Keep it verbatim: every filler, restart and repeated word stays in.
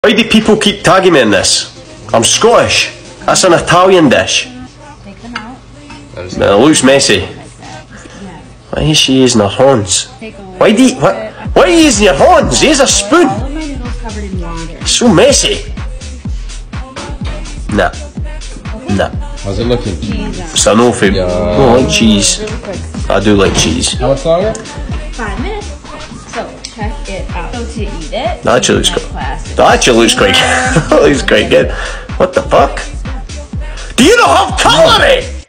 Why do people keep tagging me in this? I'm Scottish. That's an Italian dish. Take them out. It looks messy. Why is she using her horns? Why do you, what, why are you using your horns? Use a spoon. All of my noodles covered in water. It's so messy. Nah. Nah. How's it looking? It's a no food. Yeah. I don't like cheese. Really quick. I do like cheese. How much longer? Five minutes. So check it out. So to eat it. That actually looks good. Plastic. That actually looks quite good. That looks quite good. What the fuck? Do you not have cutlery?